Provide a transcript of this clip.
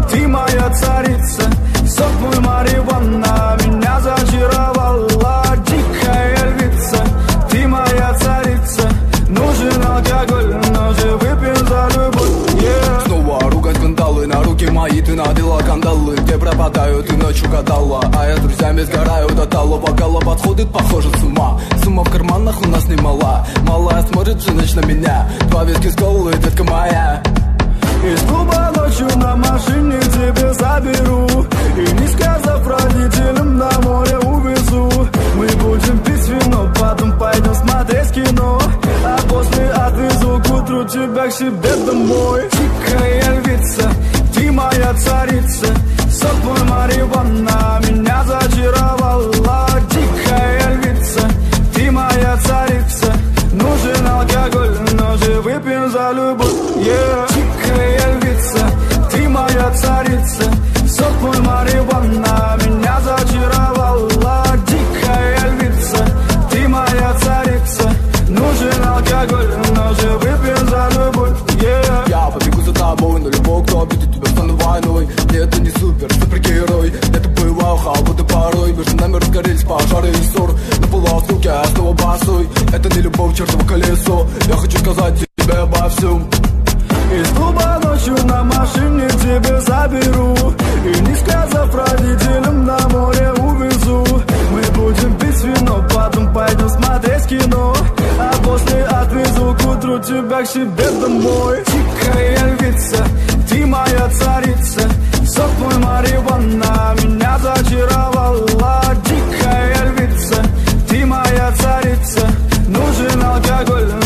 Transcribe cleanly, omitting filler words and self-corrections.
ты моя царица. Сок мой марихуана меня зачаровала. Дикая львица, ты моя царица. Нужен алкоголь, но же выпьем за любовь, yeah. Снова ругань скандалы, на руки мои ты надела кандалы. Где пропадаю, ты ночью гадала, а я с друзьями сгораю до тала. Бокала подходит, похоже, с ума. Сумма в карманах у нас немала. Малая смотрит всю ночь на меня. Два виски с колой, детка моя. Из клуба ночью на машине тебе заберу. И не сказав родителям, на море увезу. Мы будем пить вино, потом пойдем смотреть кино. А после отвезу к утру тебя к себе домой. Дикая львица, ты моя царица. Сок мой марихуана меня зачаровала. Дикая львица, ты моя царица. Нужен алкоголь, но же выпьем за любовь, yeah. Дикая львица, ты моя царица. Сок мой марихуана меня зачаровала. Дикая львица, ты моя царица. Нужен алкоголь, но же выпьем за любовь, yeah. Я побегу за тобой, но любой, кто обидит тебя, стану войной. Нет, ты не супергерой. Это было халбуты порой. Между нами разгорелись пожары и ссор. На полуоскуке я снова босой. Это не любовь, чертово колесо. Я хочу сказать тебе обо всем. Из клуба ночью на машине тебе заберу. И не сказав родителям, на море увезу. Мы будем пить вино, потом пойдем смотреть кино. А после отвезу к утру тебя к себе домой. Дикая львица, ты моя царица. Сок мой марихуана меня зачаровала. Дикая львица, ты моя царица. Нужен алкоголь,